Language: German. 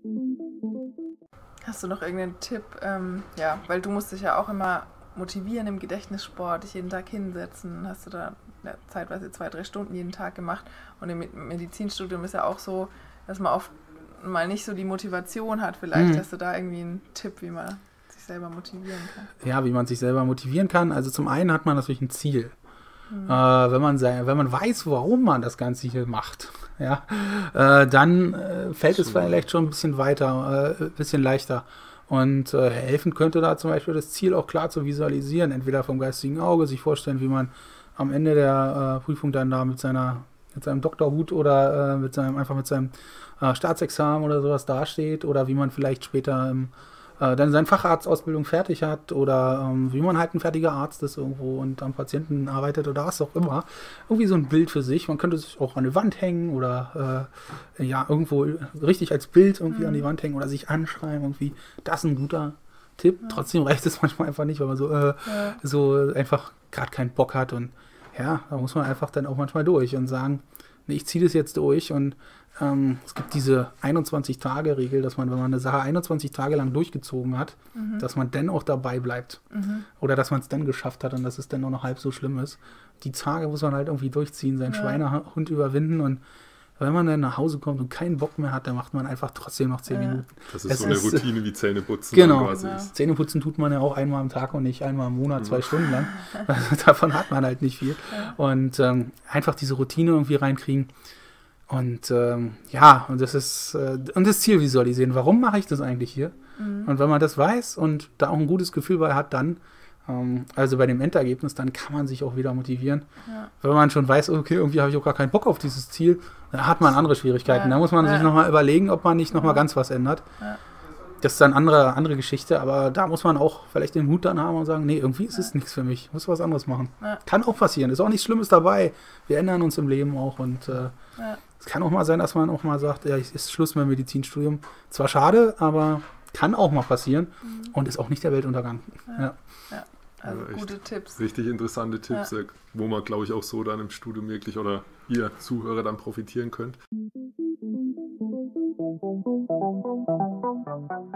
Hast du noch irgendeinen Tipp? Ja, weil du musst dich ja auch immer motivieren im Gedächtnissport, dich jeden Tag hinsetzen. Hast du da zeitweise 2-3 Stunden jeden Tag gemacht? Und im Medizinstudium ist ja auch so, dass man oft mal nicht so die Motivation hat. Vielleicht hast du da irgendwie einen Tipp, wie man sich selber motivieren kann. Ja, wie man sich selber motivieren kann. Also zum einen hat man natürlich ein Ziel. Wenn man weiß, warum man das Ganze hier macht, ja, dann fällt es vielleicht schon ein bisschen weiter, ein bisschen leichter. Und helfen könnte da zum Beispiel das Ziel auch klar zu visualisieren, entweder vom geistigen Auge, sich vorstellen, wie man am Ende der Prüfung dann da mit seinem Doktorhut oder mit seinem Staatsexamen oder sowas dasteht, oder wie man vielleicht später dann seine Facharztausbildung fertig hat, oder wie man halt ein fertiger Arzt ist irgendwo und am Patienten arbeitet oder was auch immer. Irgendwie so ein Bild für sich. Man könnte sich auch an die Wand hängen oder irgendwo richtig als Bild irgendwie an die Wand hängen oder sich anschreiben irgendwie. Das ist ein guter Tipp. Ja. Trotzdem reicht es manchmal einfach nicht, weil man so einfach gerade keinen Bock hat, und ja, da muss man einfach dann auch manchmal durch und sagen, nee, ich ziehe das jetzt durch. Und es gibt diese 21-Tage-Regel, dass man, wenn man eine Sache 21 Tage lang durchgezogen hat, dass man dann auch dabei bleibt. Oder dass man es dann geschafft hat und dass es dann nur noch halb so schlimm ist. Die Tage muss man halt irgendwie durchziehen, seinen Schweinehund überwinden, und wenn man dann nach Hause kommt und keinen Bock mehr hat, dann macht man einfach trotzdem noch 10 Minuten. Das ist so eine Routine wie Zähneputzen. Genau. Zähneputzen tut man ja auch einmal am Tag und nicht einmal im Monat, 2 Stunden lang. Davon hat man halt nicht viel. Und einfach diese Routine irgendwie reinkriegen. Und und das Ziel visualisieren. Warum mache ich das eigentlich hier? Und wenn man das weiß und da auch ein gutes Gefühl bei hat, dann also bei dem Endergebnis, dann kann man sich auch wieder motivieren. Ja. Wenn man schon weiß, okay, irgendwie habe ich auch gar keinen Bock auf dieses Ziel, dann hat man andere Schwierigkeiten. Da muss man sich nochmal überlegen, ob man nicht nochmal ganz was ändert. Ja. Das ist dann eine andere Geschichte, aber da muss man auch vielleicht den Mut dann haben und sagen, nee, irgendwie ist es nichts für mich, ich muss was anderes machen. Ja. Kann auch passieren, ist auch nichts Schlimmes dabei. Wir ändern uns im Leben auch, und es kann auch mal sein, dass man auch mal sagt, ja, ist Schluss mit dem Medizinstudium. Zwar schade, aber kann auch mal passieren und ist auch nicht der Weltuntergang. Ja. Also gute Tipps. Richtig interessante Tipps, wo man, glaube ich, auch so dann im Studium wirklich oder ihr Zuhörer dann profitieren könnt.